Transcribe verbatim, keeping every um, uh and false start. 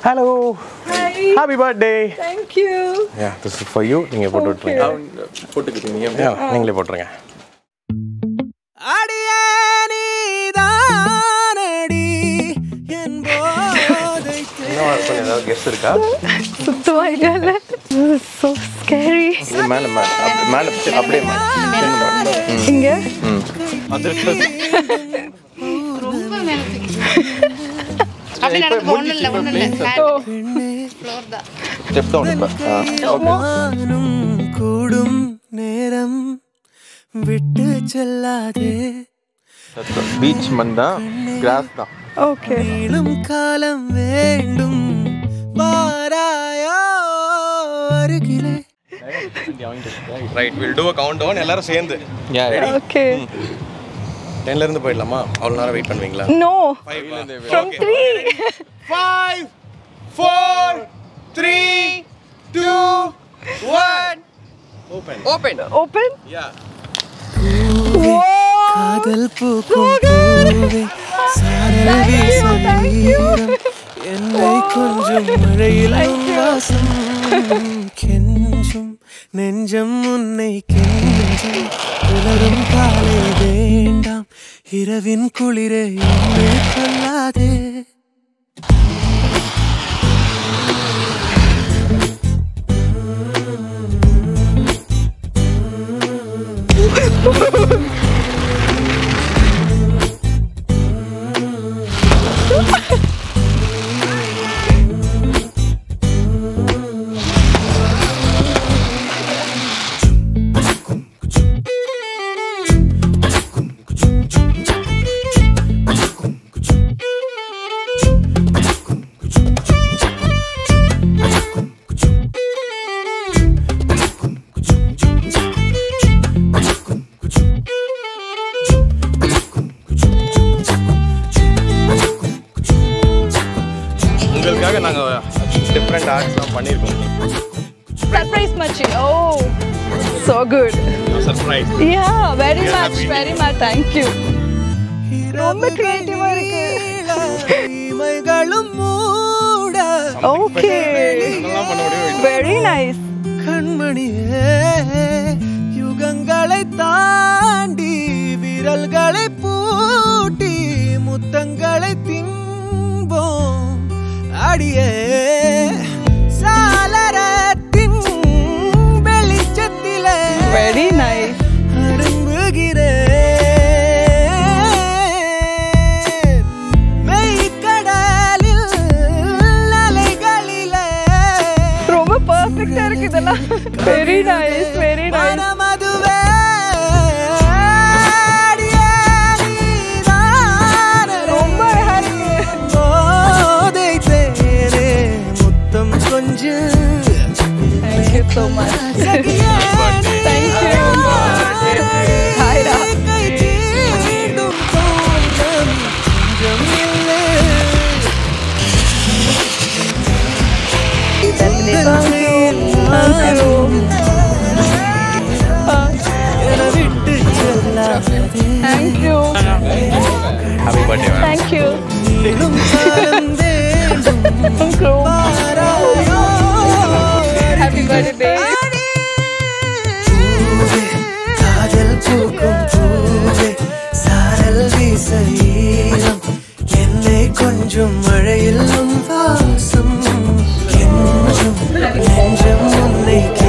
Hello. Hi. Happy birthday. Thank you. Yeah, this is for you. நீங்க போட்டு விட்டுருங்க. போட்டுக்கிட்டீங்க. Yeah, நீங்களே போட்டுருங்க. அடியே நீதானடி என் போதை இன்னும் கொஞ்சம் ஏதாவது கெஸ் இருக்கா? சுத்தமா இல்ல. This is so scary. மேல மேல மேல அப்படியே இங்க அது ரொம்ப மேல அப்படி நடந்து ஒண்ணு இல்ல ஒண்ணு இல்ல ஃப்ளோர் தான் ஸ்டெப் டவுன் இப்ப வானம் கூடும் நேரம் விட்டு செல்லாதே பீச் மண்ணா கிராஸ் தான். ஓகே. நீளும் காலம் வேண்டும் வாராயோ அருகிலே. Right, we'll do a countdown எல்லாரும் சேர்ந்து. Yeah, ready? Okay. ten ல இருந்து போய்டலாமா? அவ்வளவு நேரம் வெயிட் பண்ணுவீங்களா? No. five ல இருந்து. From three. five four three two one Open. Open. Open. Yeah. Wow. காதல் பூக்கும் பூவே சாரல் வீசும் என்னை கொஞ்சம் மழையில் வாசம் கெஞ்சும் நெஞ்சம் உன்னை கெஞ்சும் உலரும் காலை வேண்டாம் இரவின் குளிரை என்னை கொள்ளாதே. உங்களுக்காக நாங்க டிஃபரண்ட் ஆர்ட்ஸ்லாம் பண்ணிருக்கோம். Surprise Machi. Oh, so good. Surprise. Yeah, very much, very much. Thank you. ரொம்ப கிரியேட்டிவா இருக்கு. இமைகளும் மூட. Okay. என்னலாம் பண்ண முடியும்? Very nice. கண்மணியே யுகங்களை தாண்டி விரல்களை பூட்டி முத்தங்களை திம்போம் அடியே சாளரத்தின் வெளிச்சத்திலே Very nice. அரும்புகிறேன் மெய்க்கடலில் அலைகளிலே ரொம்ப பெர்ஃபெக்ட்டா இருக்கு இதெல்லாம். Very nice, very nice. மனமதுவே ரொம்ப அழகா இருக்கு. போதை தேரே முத்தம் கொஞ்சம். Thank you so much. Thank you. Hi, Ra. Thank you. Happy birthday. Thank you. Thank you. Happy birthday. காதல் பூக்கும் பூவே சாரல் வீசையிலும் என்னை கொஞ்சம் மழையில் வாசம் கெஞ்சும் நெஞ்சம் உன்னை